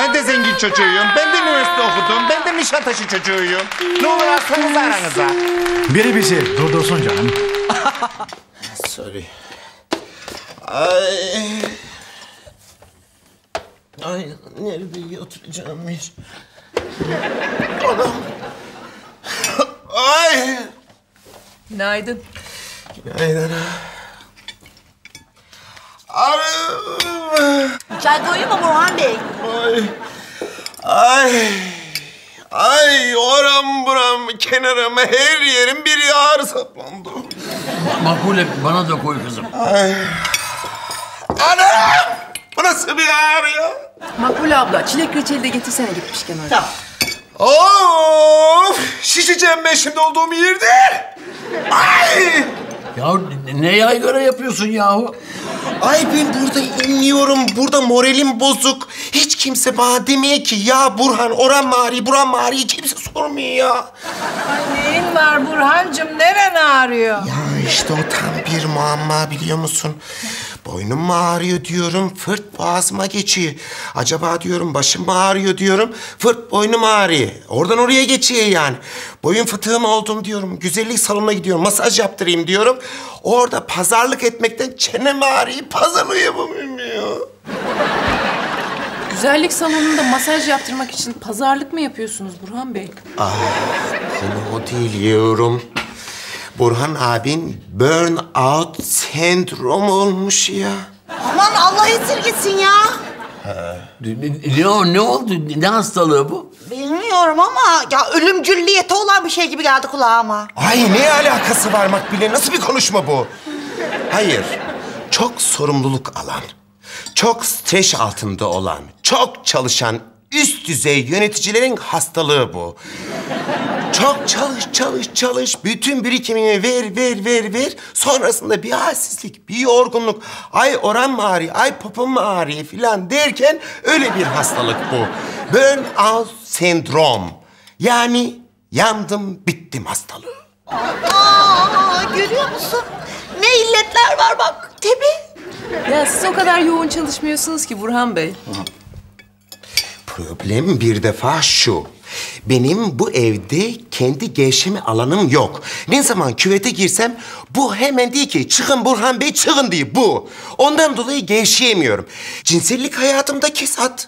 Ben de zengin çocuğuyum. Ben de üniversite okudum. Ben de Nişantaşı çocuğuyum. Ne olur alsanız aranıza. Biri bizi durdursun canım. Sorry. Ay. Ay, nerede oturacağım bir? Adam. Ay. Günaydın. Günaydın. Ay. Çay koyayım mı Burhan Bey? Ay. Ay. Ay, oram buram, kenarım, her yerim bir yağ saplandı. Makbule bana da koy kızım. Ay. Anam! Bu nasıl bir ağrı ya? Makbule abla, çilek reçeli de getirsene gitmişken öyle. Tamam. Of! Şişeceğim ben şimdi olduğum yerde. Ay! Ya ne yaygara yapıyorsun yahu? Ay ben burada inliyorum, burada moralim bozuk. Hiç kimse bana demiyor ki ya Burhan, oran mağari, buran mağari kimse sormuyor ya. Ay neyin var Burhancığım? Neren ağrıyor? Ya işte o tam bir muamma biliyor musun? Boynum mu ağrıyor diyorum, fırt boğazıma geçiyor. Acaba diyorum başım mı ağrıyor diyorum, fırt boynum ağrıyor. Oradan oraya geçiyor yani. Boyun fıtığım oldum diyorum, güzellik salonuna gidiyorum, masaj yaptırayım diyorum. Orada pazarlık etmekten çenem ağrıyor, pazarlığı yapamıyorum. Güzellik salonunda masaj yaptırmak için pazarlık mı yapıyorsunuz Burhan Bey? Konu o değil yavrum. Burhan abin burnout sendrom olmuş ya. Aman Allah esirgesin ya. Ne oldu? Ne hastalığı bu? Bilmiyorum ama ya ölümcülliyeti olan bir şey gibi geldi kulağıma. Ay ne alakası var Makbule? Nasıl bir konuşma bu? Hayır, çok sorumluluk alan, çok stres altında olan, çok çalışan üst düzey yöneticilerin hastalığı bu. Çok çalış. Bütün birikimini ver. Sonrasında bir halsizlik, bir yorgunluk. Ay oran mı ağrıyor, ay popom mu ağrıyor filan derken öyle bir hastalık bu. Burnout sendrom. Yani yandım bittim hastalığı. Görüyor musun? Ne illetler var bak tabii. Ya siz o kadar yoğun çalışmıyorsunuz ki Burhan Bey. Problem bir defa şu. Benim bu evde kendi gevşeme alanım yok. Ne zaman küvete girsem bu hemen değil ki çıkın Burhan Bey çıkın diye bu. Ondan dolayı gevşeyemiyorum. Cinsellik hayatımda kesat.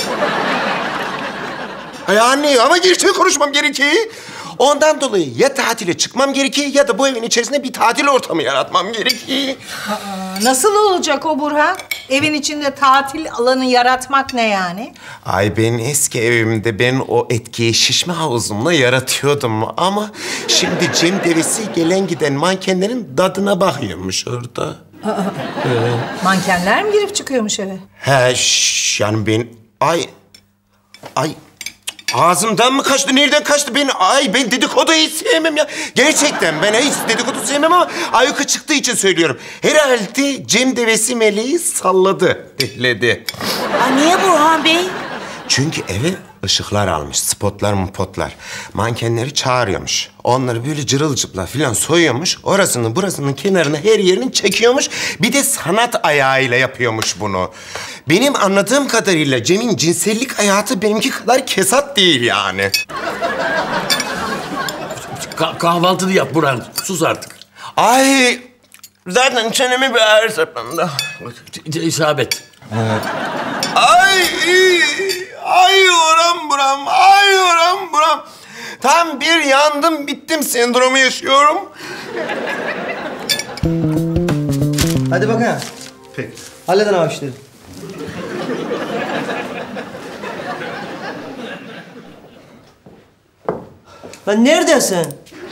Ay anne ama gerçeği konuşmam gerekiyor. Ondan dolayı ya tatile çıkmam gerekiyor ya da bu evin içerisinde bir tatil ortamı yaratmam gerekiyor. Nasıl olacak o Burhan? Evin içinde tatil alanı yaratmak ne yani? Ay ben eski evimde ben o etkiyi şişme havuzumla yaratıyordum ama şimdi Cem devesi gelen giden mankenlerin dadına bakıyormuş orada. Mankenler mi girip çıkıyormuş eve? Yani ben ay ağzımdan mı kaçtı nereden kaçtı ben dedikodu hiç sevmem ya. Gerçekten ben hiç dedikodu sevmem ama ayyuka çıktığı için söylüyorum. Herhalde Cem devesi meleği salladı, ehledi. Niye Burhan Bey? Çünkü eve ışıklar almış, spotlar mupotlar. Mankenleri çağırıyormuş. Onları böyle cırıl cıpla falan soyuyormuş. Orasını burasının kenarını her yerini çekiyormuş. Bir de sanat ayağıyla yapıyormuş bunu. Benim anladığım kadarıyla Cem'in cinsellik hayatı benimki kadar kesat değil yani. Kahvaltını yap Burhan. Sus artık. Ay zaten çenemi bir ağrı saplandı. İsabet. Ay oram buram. Tam bir yandım bittim sendromu yaşıyorum. Hadi bakalım. Peki. Halledin abi işleri. Lan neredesin?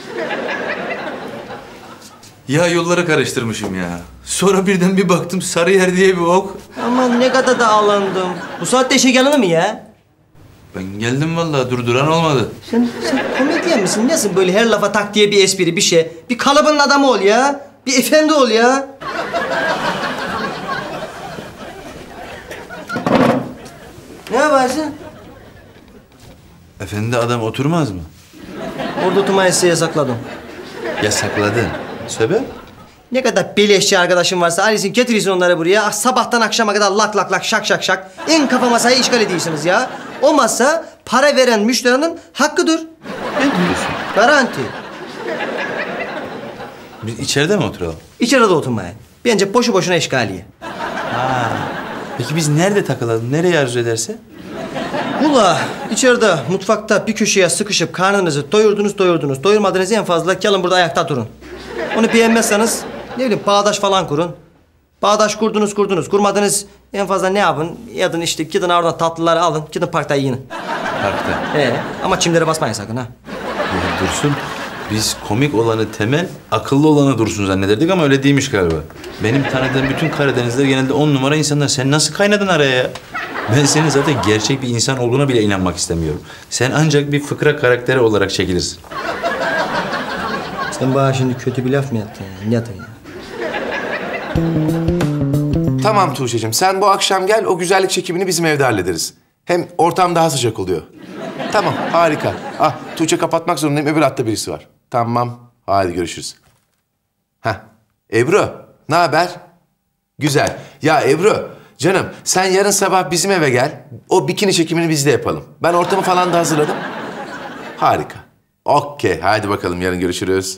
Ya yolları karıştırmışım ya. Sonra birden bir baktım Sarıyer diye bir ok. Aman ne kadar da ağlandım. Bu saatte işe gelinir mi ya? Ben geldim vallahi durduran olmadı. Sen komedyen misin? Nesin böyle her lafa tak diye bir espri bir şey? Bir kalıbın adamı ol ya. Bir efendi ol ya. Ne yaparsın? Efendi adam oturmaz mı? Orada oturmayı size yasakladım. Yasakladın. Sebep? Ne kadar beleşçi arkadaşım varsa ailesini getirirsin onları buraya. Sabahtan akşama kadar lak lak lak şak şak şak. En kafa masayı işgal ediyorsunuz ya. O masa para veren müşterinin hakkıdır. Ne diyorsun? Garanti. Biz içeride mi oturalım? İçeride oturmayın. Bence boşu boşuna işgaliye. Peki biz nerede takılalım? Nereye arzu ederse? Ula içeride mutfakta bir köşeye sıkışıp karnınızı doyurdunuz. Doyurmadınız en fazla gelin burada ayakta durun. Onu beğenmezseniz ne bileyim bağdaş falan kurun. Bağdaş kurdunuz. Kurmadınız en fazla ne yapın? Yadın işte gidin oradan tatlıları alın. Gidin parkta yiyin. Parkta. Ama çimlere basmayın sakın ha. Ya Dursun, biz komik olanı Temel, akıllı olanı Dursun zannederdik ama öyle değilmiş galiba. Benim tanıdığım bütün Karadenizler genelde 10 numara insanlar. Sen nasıl kaynadın araya ya? Ben senin zaten gerçek bir insan olduğuna bile inanmak istemiyorum. Sen ancak bir fıkra karakteri olarak çekilirsin. Sen bana şimdi kötü bir laf mı yaptın ya? Ne yaptın ya? Tamam Tuğçe'cim, sen bu akşam gel, o güzellik çekimini bizim evde hallederiz. Hem ortam daha sıcak oluyor. Tamam, harika. Ah, Tuğçe kapatmak zorundayım, öbür hatta birisi var. Tamam, hadi görüşürüz. Heh, Ebru, ne haber? Güzel. Ya Ebru, canım sen yarın sabah bizim eve gel. O bikini çekimini biz de yapalım. Ben ortamı falan da hazırladım. Harika. Okey, hadi bakalım yarın görüşürüz.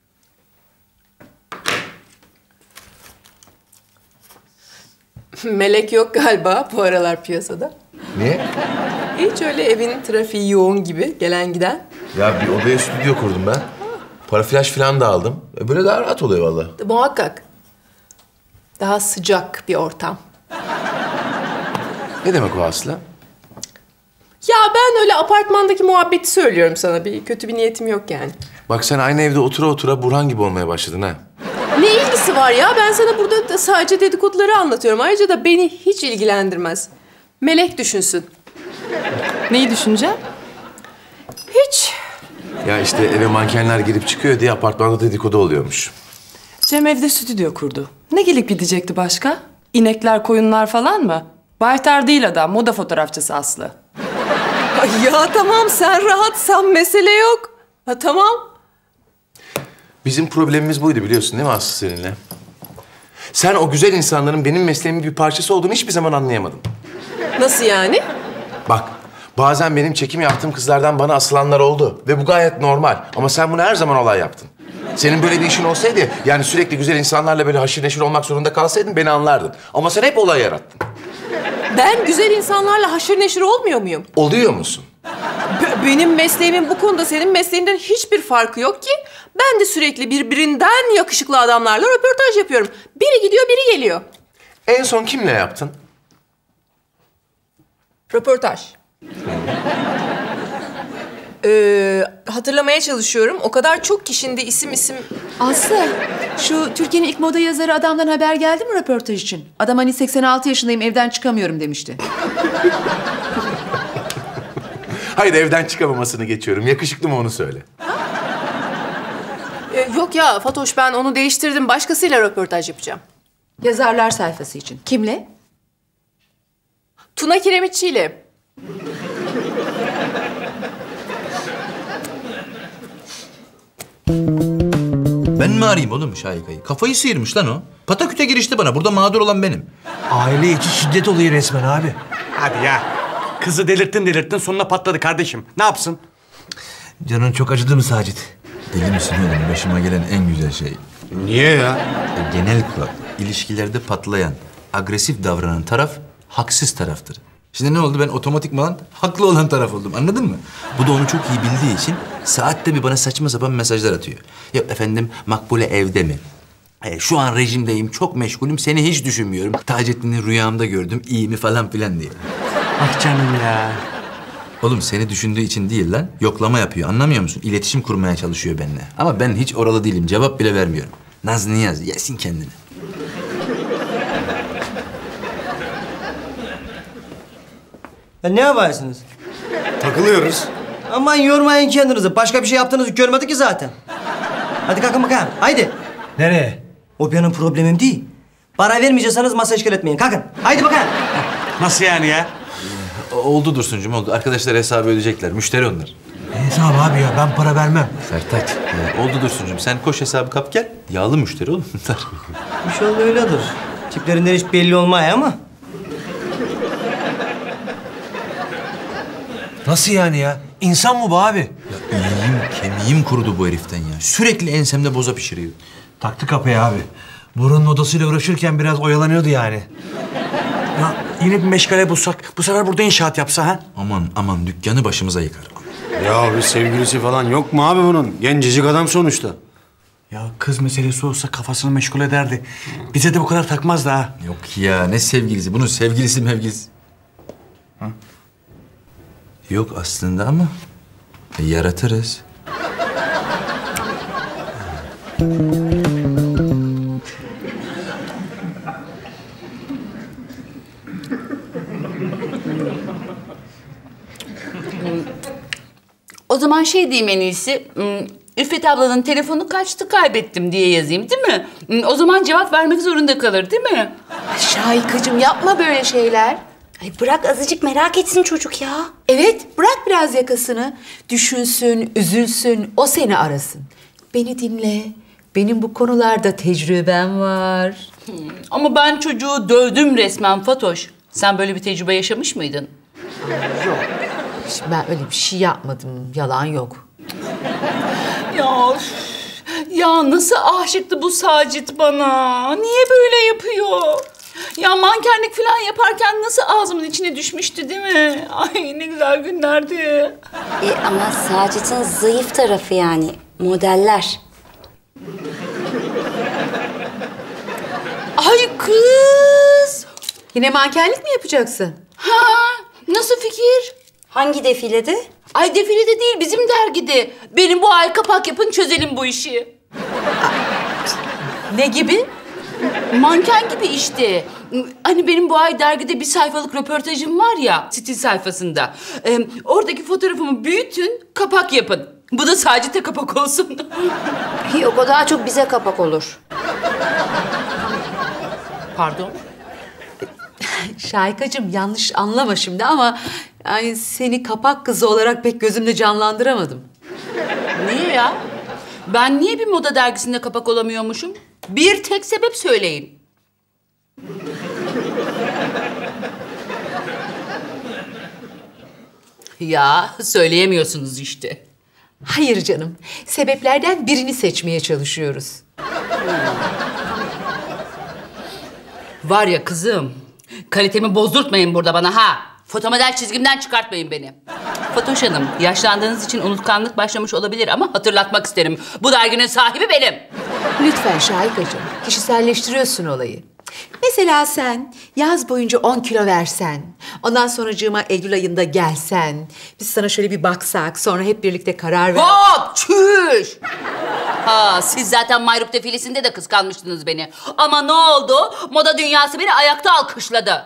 Melek yok galiba bu aralar piyasada. Niye? Hiç öyle evin trafiği yoğun gibi gelen giden. Ya bir odaya stüdyo kurdum ben. Para flash falan da aldım. Böyle daha rahat oluyor vallahi. Muhakkak. Daha sıcak bir ortam. Ne demek o Aslı? Ya ben öyle apartmandaki muhabbeti söylüyorum sana. Bir kötü bir niyetim yok yani. Bak sen aynı evde otura otura Burhan gibi olmaya başladın ha. Ne ilgisi var ya? Ben sana burada da sadece dedikoduları anlatıyorum. Ayrıca da beni hiç ilgilendirmez. Melek düşünsün. Neyi düşüneceğim? Hiç. Ya işte eve mankenler girip çıkıyor diye apartmanda dedikodu oluyormuş. Cem evde stüdyo kurdu. Ne gelip gidecekti başka? İnekler, koyunlar falan mı? Baytar değil adam, moda fotoğrafçısı Aslı. Ay ya tamam sen rahatsan mesele yok. Ha tamam. Bizim problemimiz buydu biliyorsun değil mi Aslı seninle? Sen o güzel insanların benim mesleğimin bir parçası olduğunu hiçbir zaman anlayamadın. Nasıl yani? Bak, bazen benim çekim yaptığım kızlardan bana asılanlar oldu. Ve bu gayet normal. Ama sen bunu her zaman olay yaptın. Senin böyle bir işin olsaydı, yani sürekli güzel insanlarla böyle haşır neşir olmak zorunda kalsaydın beni anlardın. Ama sen hep olay yarattın. Ben güzel insanlarla haşır neşir olmuyor muyum? Oluyor musun? Benim mesleğimin bu konuda senin mesleğinden hiçbir farkı yok ki. Ben de sürekli birbirinden yakışıklı adamlarla röportaj yapıyorum. Biri gidiyor, biri geliyor. En son kimle yaptın? Röportaj. Hatırlamaya çalışıyorum. O kadar çok ki şimdi isim... Aslı, şu Türkiye'nin ilk moda yazarı adamdan haber geldi mi röportaj için? Adam hani 86 yaşındayım evden çıkamıyorum demişti. Hayır, evden çıkamamasını geçiyorum. Yakışıklı mı onu söyle. Yok ya Fatoş, ben onu değiştirdim. Başkasıyla röportaj yapacağım. Yazarlar sayfası için. Kimle? Tuna Kiremitçi'yle. Ben mi arayayım oğlum Şahika'yı? Kafayı sıyırmış lan o. Pataküte girişti bana. Burada mağdur olan benim. Aile içi şiddet oluyor resmen abi. Hadi ya. Kızı delirttin sonuna patladı kardeşim. Ne yapsın? Canın çok acıdı mı Sacit? Deli misin oğlum? Başıma gelen en güzel şey. Niye ya? Genel kural. İlişkilerde patlayan, agresif davranan taraf haksız taraftır. Şimdi ne oldu? Ben otomatikman haklı olan taraf oldum. Anladın mı? Bu da onu çok iyi bildiği için saatte bir bana saçma sapan mesajlar atıyor. Yok efendim Makbule evde mi? Şu an rejimdeyim, çok meşgulüm, seni hiç düşünmüyorum. Taceddin'i rüyamda gördüm, iyi mi falan filan diye. Ah canım ya. Oğlum seni düşündüğü için değil lan, yoklama yapıyor. Anlamıyor musun? İletişim kurmaya çalışıyor benimle. Ama ben hiç oralı değilim, cevap bile vermiyorum. Naz niyaz, yesin kendini. Ya ne yaparsınız? Takılıyoruz. Aman yormayın kendinizi. Başka bir şey yaptığınızı görmedik ki zaten. Hadi kalkın bakalım. Haydi. Nereye? O benim problemim değil. Para vermeyecekseniz masa işgal etmeyin. Kalkın. Haydi bakalım. Nasıl yani ya? Oldu Dursuncuğum, oldu. Arkadaşlar hesabı ödeyecekler, müşteri onlar. İstemem abi ya, ben para vermem. Sertaç, oldu Dursuncuğum. Sen koş hesabı kap gel. Yağlı müşteri oğlum. İnşallah öyledir. Tiplerinden hiç belli olmaya ama. Nasıl yani ya? İnsan mı bu abi? Ya iliğim, kemiğim kurudu bu heriften ya. Sürekli ensemde boza pişiriyor. Taktı kafaya abi. Burunun odasıyla uğraşırken biraz oyalanıyordu yani. Ya yine bir meşgale bulsak, bu sefer burada inşaat yapsa ha? Aman dükkanı başımıza yıkar. Ya bir sevgilisi falan yok mu abi bunun? Gencecik adam sonuçta. Ya kız meselesi olsa kafasını meşgul ederdi. Bize de bu kadar takmazdı ha. Yok ya, ne sevgilisi? Bunun sevgilisi mevgilisi. Ha? Yok aslında ama yaratırız. O zaman şey diyeyim en iyisi. Üffet ablanın telefonu kaçtı, kaybettim diye yazayım, değil mi? O zaman cevap vermek zorunda kalır, değil mi? Şahikacığım yapma böyle şeyler. Ay bırak azıcık merak etsin çocuk ya. Evet, bırak biraz yakasını. Düşünsün, üzülsün, o seni arasın. Beni dinle. Benim bu konularda tecrübem var. Ama ben çocuğu dövdüm resmen Fatoş. Sen böyle bir tecrübe yaşamış mıydın? Yok. Şimdi ben öyle bir şey yapmadım. Yalan yok. Ya nasıl aşıktı bu Sacit bana? Niye böyle yapıyor? Ya mankenlik falan yaparken nasıl ağzımın içine düşmüştü, değil mi? Ay ne güzel günlerdi. Ama Sacit'in zayıf tarafı yani. Modeller. Ay kız! Yine mankenlik mi yapacaksın? Ha, nasıl fikir? Hangi defilede? Ay defilede değil, bizim dergide. Benim bu ay kapak yapın, çözelim bu işi. Ne gibi? Manken gibi işte. Hani benim bu ay dergide bir sayfalık röportajım var ya, stil sayfasında. Oradaki fotoğrafımı büyütün, kapak yapın. Bu da Sacit'e kapak olsun. Yok, o daha çok bize kapak olur. Pardon? Şahikacığım yanlış anlama şimdi ama... yani seni kapak kızı olarak pek gözümde canlandıramadım. Niye ya? Ben niye bir moda dergisinde kapak olamıyormuşum? Bir tek sebep söyleyin. Ya söyleyemiyorsunuz işte. Hayır canım. Sebeplerden birini seçmeye çalışıyoruz. Var ya kızım, kalitemi bozdurtmayın burada bana ha. Fotomodel çizgimden çıkartmayın beni. Fatoş Hanım, yaşlandığınız için unutkanlık başlamış olabilir ama hatırlatmak isterim. Bu derginin sahibi benim. Lütfen Şahikacığım, kişiselleştiriyorsun olayı. Mesela sen yaz boyunca 10 kilo versen, ondan sonracığıma Eylül ayında gelsen, biz sana şöyle bir baksak, sonra hep birlikte karar ver... Hop! Çüş! Ha, siz zaten Mayruk defilisinde de kıskanmıştınız beni. Ama ne oldu? Moda dünyası beni ayakta alkışladı.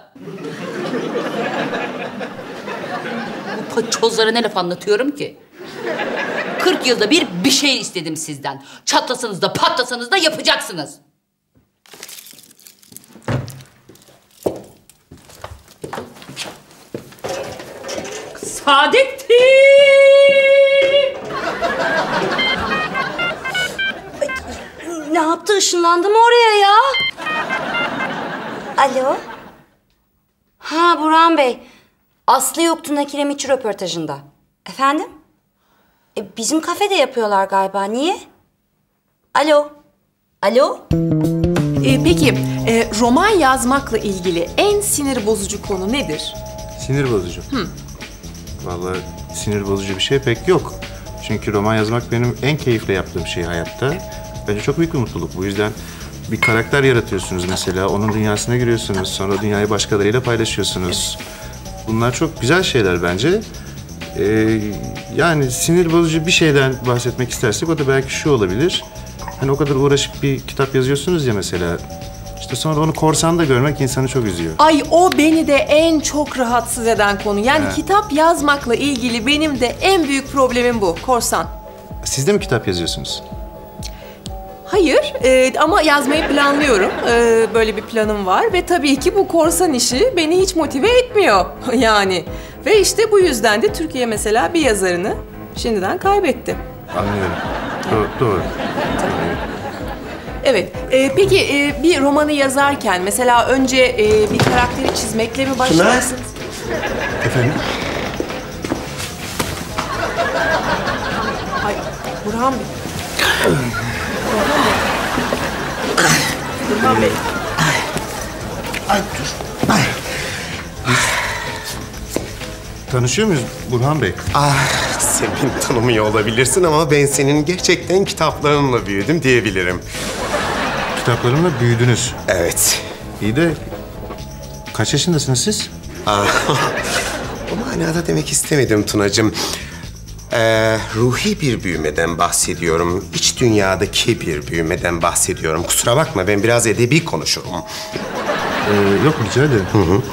Bu paçozlara ne laf anlatıyorum ki? 40 yılda bir şey istedim sizden. Çatlasanız da patlasanız da yapacaksınız. Saadettin! Ne yaptı? Işınlandı mı oraya ya? Alo? Ha Burhan Bey. Aslı yoktu Nakiremitçi röportajında. Efendim? Bizim kafede yapıyorlar galiba. Niye? Alo? Alo? Peki, roman yazmakla ilgili en sinir bozucu konu nedir? Sinir bozucu? Vallahi sinir bozucu bir şey pek yok. Çünkü roman yazmak benim en keyifle yaptığım şey hayatta. Bence çok büyük bir mutluluk. Bu yüzden bir karakter yaratıyorsunuz mesela. Onun dünyasına giriyorsunuz. Sonra o dünyayı başkalarıyla paylaşıyorsunuz. Bunlar çok güzel şeyler bence. Yani sinir bozucu bir şeyden bahsetmek istersek o da belki şu olabilir. Hani o kadar uğraşıp bir kitap yazıyorsunuz ya mesela. İşte sonra onu korsanda görmek insanı çok üzüyor. Ay o beni de en çok rahatsız eden konu. Yani kitap yazmakla ilgili benim de en büyük problemim bu, korsan. Siz de mi kitap yazıyorsunuz? Hayır ama yazmayı planlıyorum. Böyle bir planım var ve tabii ki bu korsan işi beni hiç motive etmiyor yani. Ve işte bu yüzden de Türkiye mesela bir yazarını Şimdiden kaybetti. Anlıyorum. Doğru. Evet. Peki bir romanı yazarken mesela önce bir karakteri çizmekle mi başlarsınız? Efendim? Ay Burhan Bey. Burhan Bey. Ay dur. Ay. Tanışıyor muyuz Burhan Bey? Sen beni tanımıyor olabilirsin ama ben senin gerçekten kitaplarınla büyüdüm diyebilirim. Kitaplarımla büyüdünüz. Evet. İyi de kaç yaşındasınız siz? O manada demek istemedim Tunacığım. Ruhi bir büyümeden bahsediyorum. İç dünyadaki bir büyümeden bahsediyorum. Kusura bakma, ben biraz edebi konuşurum. Yok, rica ederim.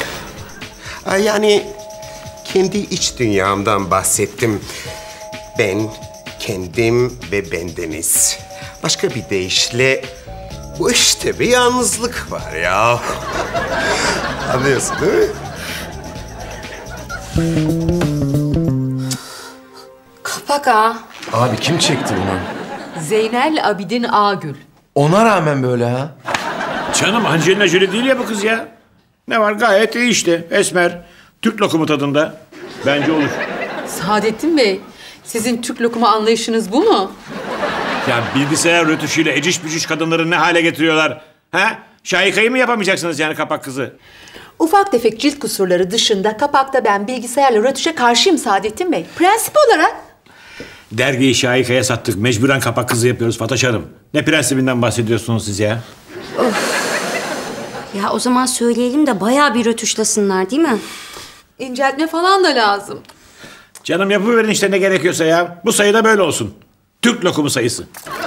Yani kendi iç dünyamdan bahsettim. Ben, kendim ve bendeniz. Başka bir deyişle bu işte bir yalnızlık var ya. Anlıyorsun değil mi? Kapak ha. Abi kim çekti bunu? Zeynel Abidin Ağgül. Ona rağmen böyle ha. Canım Angelina Jolie değil ya bu kız ya. Ne var, gayet iyi işte. Esmer, Türk lokumu tadında. Bence olur. Saadettin Bey, sizin Türk lokumu anlayışınız bu mu? Ya bilgisayar rötuşuyla eciş bücüş kadınları ne hale getiriyorlar? Ha? Şahikayı mı yapamayacaksınız yani kapak kızı? Ufak tefek cilt kusurları dışında kapakta ben bilgisayarla rötuşa karşıyım Saadettin Bey. Prensip olarak. Dergiyi Şahika'ya sattık. Mecburen kapak kızı yapıyoruz Fatoş Hanım. Ne prensibinden bahsediyorsunuz siz ya? Ya o zaman söyleyelim de bayağı bir rötuşlasınlar değil mi? İnceltme falan da lazım. Canım yapıverin işte ne gerekiyorsa ya. Bu sayı da böyle olsun. Türk lokumu sayısı.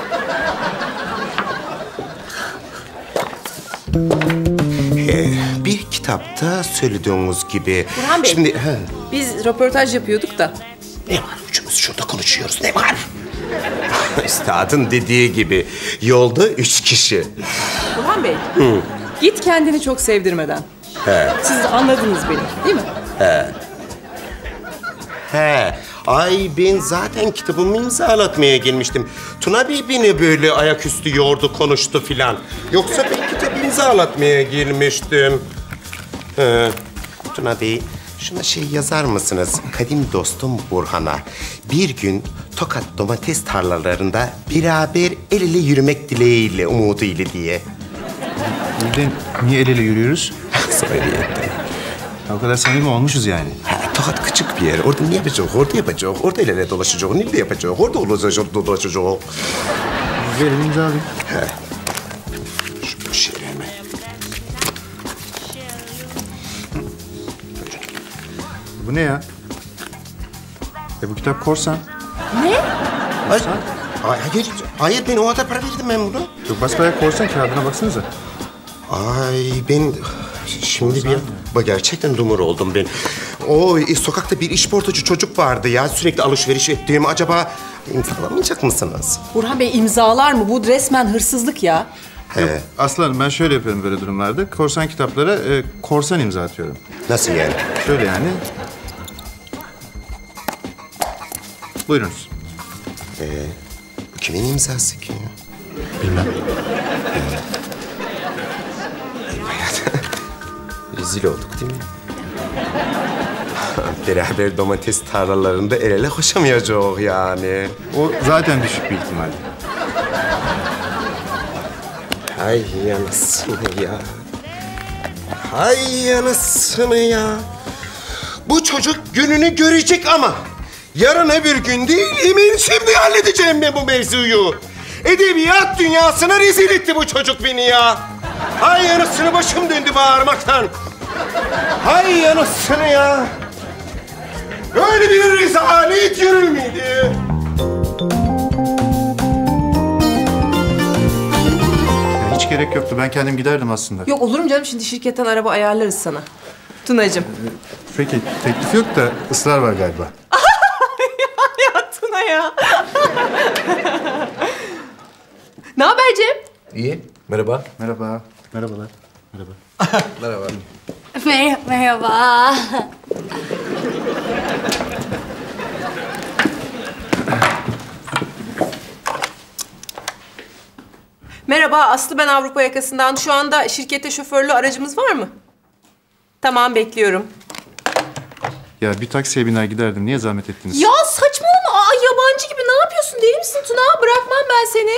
Bir kitapta söylediğiniz gibi... Burhan Bey, Şimdi, biz röportaj yapıyorduk da. Ne var? Üçümüz şurada konuşuyoruz. Ne var? Üstadın dediği gibi yolda 3 kişi. Burhan Bey, git kendini çok sevdirmeden. He. Siz anladınız beni, değil mi? He. Ay ben zaten kitabımı imzalatmaya gelmiştim. Tuna Bey beni böyle ayaküstü yordu, konuştu filan. Yoksa ben kitabı imzalatmaya gelmiştim. Tuna Bey, şuna şey yazar mısınız? Kadim dostum Burhan'a. Bir gün Tokat domates tarlalarında beraber el ele yürümek dileğiyle, umuduyla diye. Niye el ele yürüyoruz? Söyleyeyim. O kadar samimi olmuşuz yani. Tokat küçük bir yer. Orada ne yapacak? Orada yapacak. Orada el ele dolaşacak. Nerede yapacak? Orada olacak, dolaşacak. Verin imzalayayım. Şu boş yere hemen. Bu ne ya? Bu kitap korsan. Ne? Hayır ben o kadar para verdim ben bunu. Çok basbayağı korsan, kağıdına baksanıza. Ay ben şimdi bak gerçekten dumur oldum ben. O sokakta bir işportacı çocuk vardı ya, sürekli alışveriş ettiğim. Acaba imzalamayacak mısınız? Burhan Bey imzalar mı? Bu resmen hırsızlık ya. Aslanım ben şöyle yapıyorum böyle durumlarda. Korsan kitaplara korsan imza atıyorum. Nasıl yani? Şöyle yani. Buyurunuz. Bu kimin imzası ki? Bilmem. Rezil olduk değil mi? Beraber domates tarlalarında el ele koşamayacağız yani. O zaten düşük bir ihtimal. Hay yanasını ya. Hay yanasını ya. Bu çocuk gününü görecek ama yarın öbür gün değil, emin şimdi halledeceğim ben bu mevzuyu. Edebiyat dünyasına rezil etti bu çocuk beni ya. Hay yanasını, başım döndü bağırmaktan. Hay yanasını ya. Böyle bir rezalet yürür müydü? Hiç gerek yoktu. Ben kendim giderdim aslında. Yok olur mu canım? Şimdi şirketten araba ayarlarız sana. Tunacığım. Peki teklif yok da ısrar var galiba. Ya Tuna ya. Ne haber Cem? İyi. Merhaba. Merhaba. Merhabalar. Merhaba. Merhaba. Merhaba. Merhaba Aslı, ben Avrupa Yakası'ndan. Şu anda şirkete şoförlü aracımız var mı? Tamam, bekliyorum. Ya bir taksiye biner giderdim. Niye zahmet ettiniz? Ya saçmalama. Aa, yabancı gibi ne yapıyorsun? Deli misin Tuna? Bırakmam ben seni.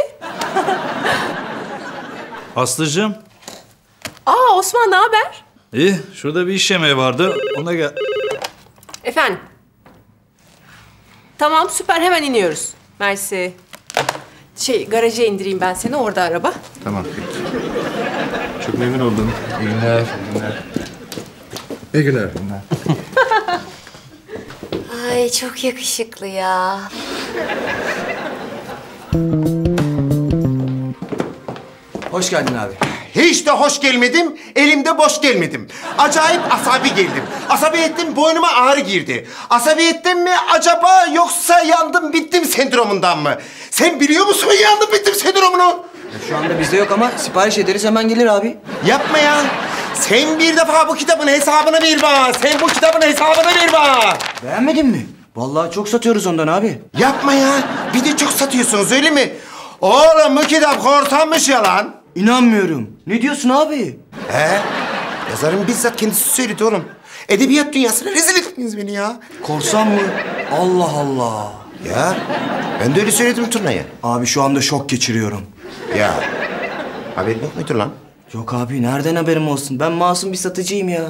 Aslıcığım. Aa Osman, ne haber? İyi, şurada bir iş yemeği vardı. Ona gel. Efendim? Tamam, süper. Hemen iniyoruz. Mersi. Garaja indireyim ben seni. Orada araba. Tamam, peki. Çok memnun oldum. İyi günler. İyi günler. Ay çok yakışıklı ya. Hoş geldin abi. Hiç de hoş gelmedim, elimde boş gelmedim. Acayip asabi geldim. Asabiyetten boynuma ağrı girdi. Asabiyetten mi acaba yoksa yandım bittim sendromundan mı? Sen biliyor musun yandım bittim sendromunu? Şu anda bizde yok ama sipariş ederiz hemen gelir abi. Yapma ya. Sen bir defa bu kitabın hesabını ver bana. Sen bu kitabın hesabını ver bana. Beğenmedin mi? Vallahi çok satıyoruz ondan abi. Yapma ya. Bir de çok satıyorsunuz öyle mi? Oğlum bu kitap korsanmış ya lan. İnanmıyorum. Ne diyorsun abi? He? Yazarın bizzat kendisi söyledi oğlum. Edebiyat dünyasına rezil ettiniz beni ya. Korsan mı? Allah Allah. Ya ben de öyle söyledim Turna'ya. Abi şu anda şok geçiriyorum. Ya haberin yok muydu lan? Yok abi nereden haberim olsun? Ben masum bir satıcıyım ya.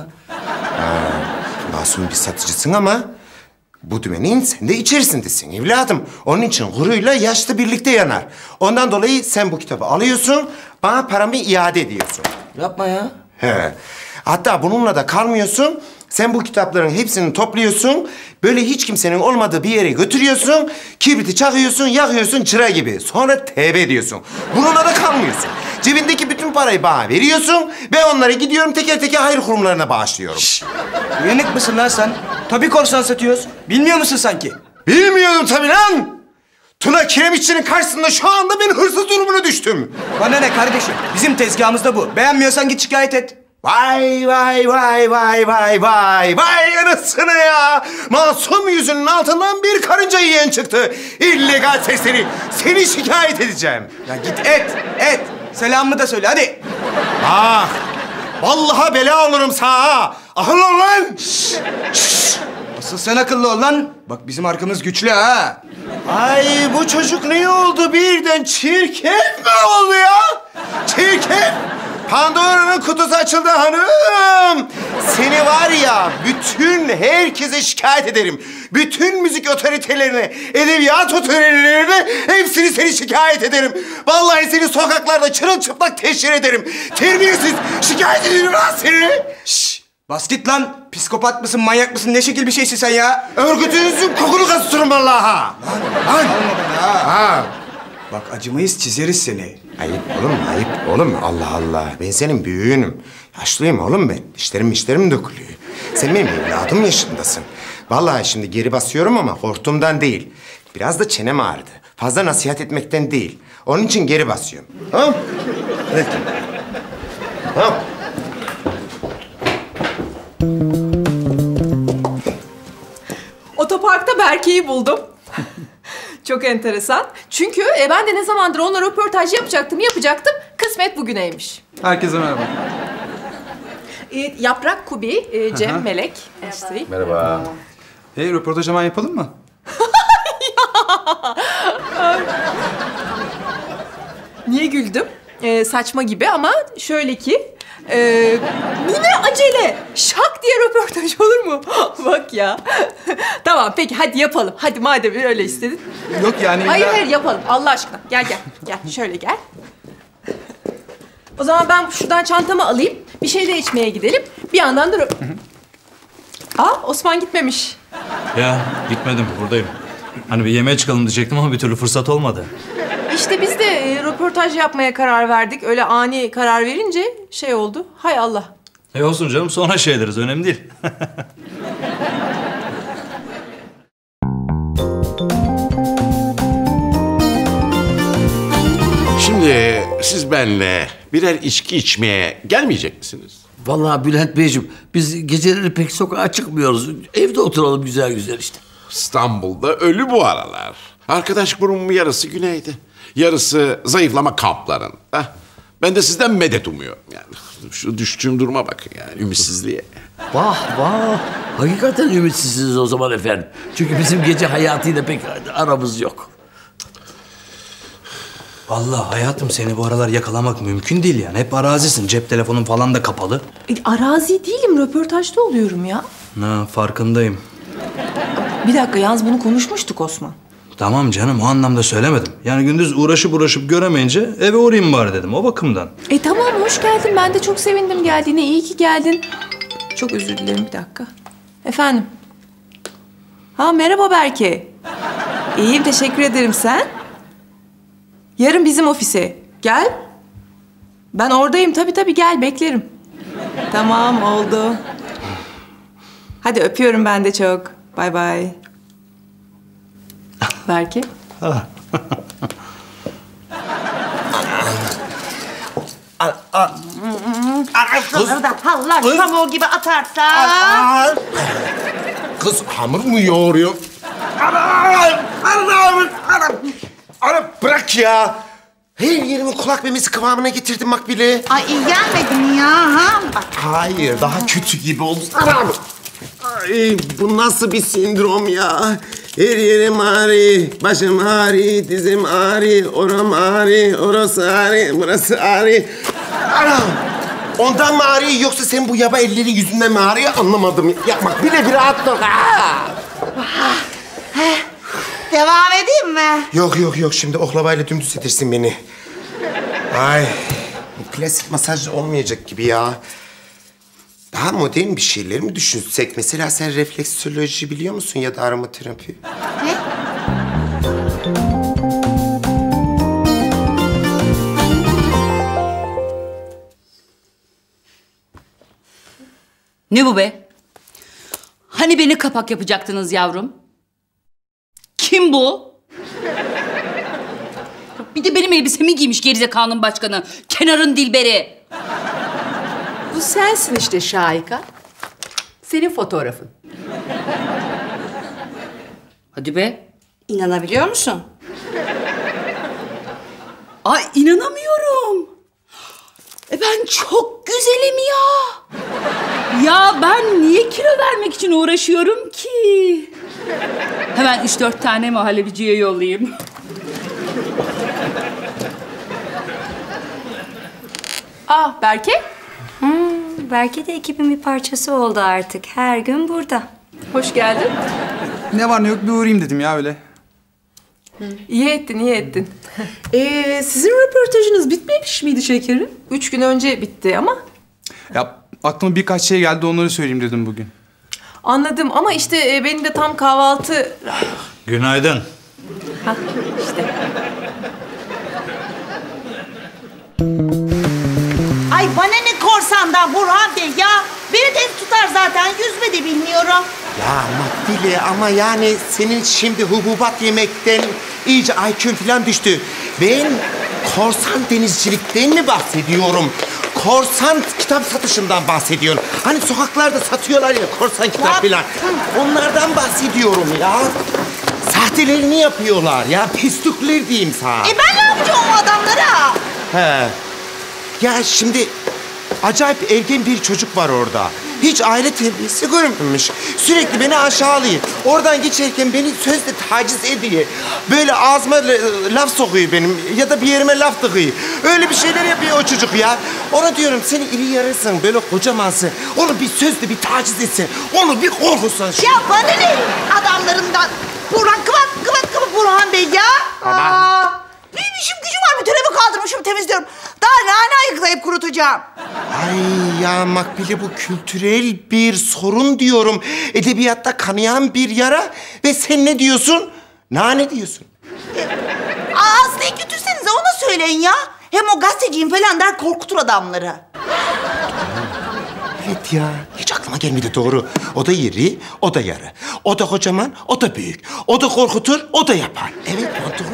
Masum bir satıcısın ama bu dümenin sen de içerisindesin evladım. Onun için guruyla yaşlı birlikte yanar. Ondan dolayı sen bu kitabı alıyorsun, bana paramı iade ediyorsun. Yapma ya. He. Hatta bununla da kalmıyorsun. Sen bu kitapların hepsini topluyorsun. Böyle hiç kimsenin olmadığı bir yere götürüyorsun. Kibriti çakıyorsun, yakıyorsun çıra gibi. Sonra tevbe ediyorsun. Bununla da kalmıyorsun. Cebindeki bütün parayı bana veriyorsun. Ve onları gidiyorum teker teker hayır kurumlarına bağışlıyorum. Uyanık mısın lan sen? Tabii korsan satıyoruz. Bilmiyor musun sanki? Bilmiyordum tabii lan. Tuna Kiremitçi'nin karşısında şu anda ben hırsız durumuna düştüm. Bana ne kardeşim? Bizim tezgahımızda bu. Beğenmiyorsan git şikayet et. Vay vay vay vay vay vay vay anasını ya. Masum yüzünün altından bir karınca yiyen çıktı. İllegal serseri. Seni şikayet edeceğim. Ya git et. Selamımı da söyle hadi. Ah. Vallahi bela olurum sana. Akıllı ol lan. Şşş. Asıl sen akıllı ol lan. Bak bizim arkamız güçlü ha. Ay bu çocuk ne oldu birden çirkef mi oldu ya? Çirkef. Pandora'nın kutusu açıldı hanım. Seni var ya bütün herkese şikayet ederim. Bütün müzik otoritelerine, edebiyat otoritelerine hepsini seni şikayet ederim. Vallahi seni sokaklarda çırılçıplak teşhir ederim. Terbiyesiz şikayet ederim lan seni. Şşş. Bas git lan. Psikopat mısın, manyak mısın? Ne şekil bir şeysin sen ya? Örgütünüzün kokunu kastırırım vallahi. Lan. Ha. Bak acımayız, çizeriz seni. Ayıp oğlum. Allah Allah. Ben senin büyüğünüm. Yaşlıyım oğlum ben. Dişlerim dökülüyor. Sen benim evladım yaşındasın. Vallahi şimdi geri basıyorum ama korktuğumdan değil. Biraz da çenem ağrıdı. Fazla nasihat etmekten değil. Onun için geri basıyorum. Tamam? Evet. Tamam. Otoparkta Berke'yi buldum. Çok enteresan. Çünkü ben de ne zamandır onunla röportaj yapacaktım. Kısmet bugüneymiş. Herkese merhaba. Yaprak, Kubi, Cem, Melek. İşte. Merhaba. Röportaj hemen yapalım mı? Niye güldüm? Saçma gibi ama şöyle ki... bu ne acele? Şak diye röportaj olur mu? Bak ya. Tamam peki hadi yapalım. Hadi madem öyle istedin. Yok yani... Hayır yapalım Allah aşkına. Gel. Şöyle gel. O zaman ben şuradan çantamı alayım. Bir şey de içmeye gidelim. Bir yandan da... Osman gitmemiş. Ya gitmedim, buradayım. Hani bir yemeğe çıkalım diyecektim ama bir türlü fırsat olmadı. İşte biz de röportaj yapmaya karar verdik. Öyle ani karar verince şey oldu. Hay Allah. Olsun canım, sonra şey ederiz, önemli değil. Şimdi siz benimle birer içki içmeye gelmeyecek misiniz? Vallahi Bülent Beyciğim, biz geceleri pek sokağa çıkmıyoruz. Evde oturalım güzel güzel işte. İstanbul'da ölü bu aralar. Arkadaş grubumun yarısı güneyde. Yarısı zayıflama kamplarında. Ben de sizden medet umuyorum yani. Şu düştüğüm duruma bakın yani, ümitsizliğe. Vah vah. Hakikaten ümitsizsiniz o zaman efendim. Çünkü bizim gece hayatıyla pek aramız yok. Vallahi hayatım seni bu aralar yakalamak mümkün değil yani. Hep arazisin. Cep telefonun falan da kapalı. Arazi değilim, röportajda oluyorum ya. Ha, farkındayım. Bir dakika, yalnız bunu konuşmuştuk Osman. Tamam canım, o anlamda söylemedim. Yani gündüz uğraşıp göremeyince eve uğrayayım bari dedim, o bakımdan. Tamam, hoş geldin. Ben de çok sevindim geldiğine. İyi ki geldin. Çok özür dilerim, bir dakika. Efendim? Ha, merhaba Berke. İyiyim, teşekkür ederim. Sen? Yarın bizim ofise. Gel. Ben oradayım. Tabii gel, beklerim. Tamam, oldu. Hadi öpüyorum ben de çok. Bay bay. Berke. Kızları da hallar pamuğu gibi atarsan. Kız hamur mu yoğuruyor? Ana bırak ya. Her yerimi kulak memesi kıvamına getirdim Makbule. Ay iyi gelmedi mi ya? Ha? Hayır, daha kötü gibi oldu. Ay, bu nasıl bir sendrom ya? Her yerim ağrı, başım ağrı, dizim ağrı, oram ağrı, orası ağrı, burası ağrı. Anam! Ondan mı ağrıyor yoksa sen bu yaba elleri yüzünden mi ağrıyor anlamadım. Yapmak bile bir rahatlık. Devam edeyim mi? Yok şimdi oklavayla dümdüz edirsin beni. Ay, bu klasik masaj olmayacak gibi ya. Daha modern bir şeyler mi düşünsek? Mesela sen refleksoloji biliyor musun ya da aromaterapi? Ne? Ne bu be? Hani beni kapak yapacaktınız yavrum? Kim bu? Bir de benim elbisemi giymiş gerizekalının başkanı. Kenarın Dilberi. Bu sensin işte Şahika. Senin fotoğrafın. Hadi be. İnanabiliyor musun? Ay inanamıyorum. Ben çok güzelim ya. Ya ben niye kilo vermek için uğraşıyorum ki? Hemen 3-4 tane muhallebiciye yollayayım. Berke? Berke de ekibin bir parçası oldu artık. Her gün burada. Hoş geldin. Ne var ne yok bir uğrayayım dedim ya öyle. İyi ettin. Sizin röportajınız bitmemiş miydi şekerim? 3 gün önce bitti ama. Ya aklıma birkaç şey geldi onları söyleyeyim dedim bugün. Anladım ama işte benim de tam kahvaltı... Günaydın. İşte. Ay bana ne korsandan Burhan Bey ya. Beni de tutar zaten, yüzme de bilmiyorum. Ya Makbule ama yani senin şimdi hububat yemekten iyice IQ'un falan düştü. Ben korsan denizcilikten mi bahsediyorum? Korsan kitap satışından bahsediyorum. Hani sokaklarda satıyorlar ya korsan kitap falan. Onlardan bahsediyorum ya. Sahtelerini yapıyorlar ya. Pislikler diyeyim sana. Ben ne yapacağım o adamlara? He. Ya şimdi acayip ergen bir çocuk var orada. Hiç aile terbiyesi görmemiş. Sürekli beni aşağılıyor. Oradan geçerken beni sözle taciz ediyor. Böyle ağzıma laf sokuyor benim ya da bir yerime laf tıkıyor. Öyle bir şeyler yapıyor o çocuk ya. Ona diyorum seni iri yarısın, böyle kocamansın. Onu bir sözle bir taciz etsin. Onu bir korkutsan. Ya bana ne adamlarından? Burhan kıvat Burhan Bey ya. Bir işim gücüm var, bütün evi kaldırmışım, temizliyorum. Daha ne ayıklayıp kurutacağım. Ay ya Makbule bu kültürel bir sorun diyorum. Edebiyatta kanayan bir yara ve sen ne diyorsun? Nane diyorsun. Aslı'yı götürsenize ona söyleyin ya. Hem o gazeteciyim falan der, korkutur adamları. Evet ya, hiç aklıma gelmedi doğru. O da iri, o da yarı. O da kocaman, o da büyük. O da korkutur, o da yapar. Evet, mantıklı